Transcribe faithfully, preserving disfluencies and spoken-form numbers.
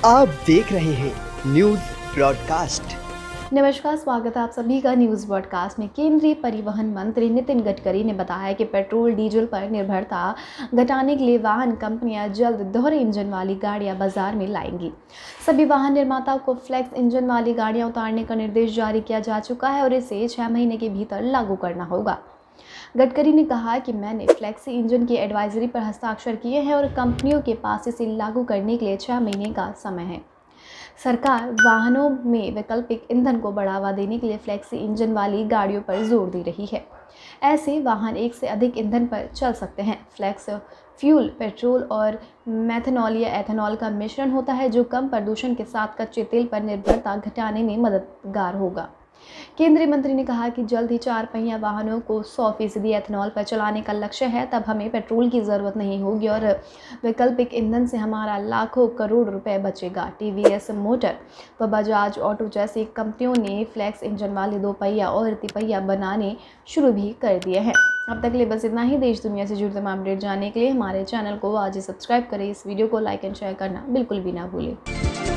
आप देख रहे हैं न्यूज ब्रॉडकास्ट। नमस्कार, स्वागत है आप सभी का न्यूज़ ब्रॉडकास्ट में। केंद्रीय परिवहन मंत्री नितिन गडकरी ने बताया कि पेट्रोल डीजल पर निर्भरता घटाने के लिए वाहन कंपनियां जल्द दोहरे इंजन वाली गाड़ियां बाजार में लाएंगी। सभी वाहन निर्माताओं को फ्लेक्स इंजन वाली गाड़ियां उतारने का निर्देश जारी किया जा चुका है और इसे छः महीने के भीतर लागू करना होगा। गडकरी ने कहा कि मैंने फ्लेक्सी इंजन की एडवाइजरी पर हस्ताक्षर किए हैं और कंपनियों के पास इसे लागू करने के लिए छः महीने का समय है। सरकार वाहनों में वैकल्पिक ईंधन को बढ़ावा देने के लिए फ्लेक्सी इंजन वाली गाड़ियों पर जोर दे रही है। ऐसे वाहन एक से अधिक ईंधन पर चल सकते हैं। फ्लेक्स फ्यूल पेट्रोल और मेथनॉल या एथेनॉल का मिश्रण होता है जो कम प्रदूषण के साथ कच्चे तेल पर निर्भरता घटाने में मददगार होगा। केंद्रीय मंत्री ने कहा कि जल्द ही चार पहिया वाहनों को सौ फीसदी एथेनॉल पर चलाने का लक्ष्य है। तब हमें पेट्रोल की ज़रूरत नहीं होगी और वैकल्पिक ईंधन से हमारा लाखों करोड़ रुपए बचेगा। टीवीएस मोटर व बजाज ऑटो जैसी कंपनियों ने फ्लेक्स इंजन वाले दो पहिया और तिपहिया बनाने शुरू भी कर दिए हैं। अब तक के लिए बस इतना ही। देश दुनिया से जुड़े तमाम अपडेट जानने के लिए हमारे चैनल को आज ही सब्सक्राइब करें। इस वीडियो को लाइक एंड शेयर करना बिल्कुल भी ना भूलें।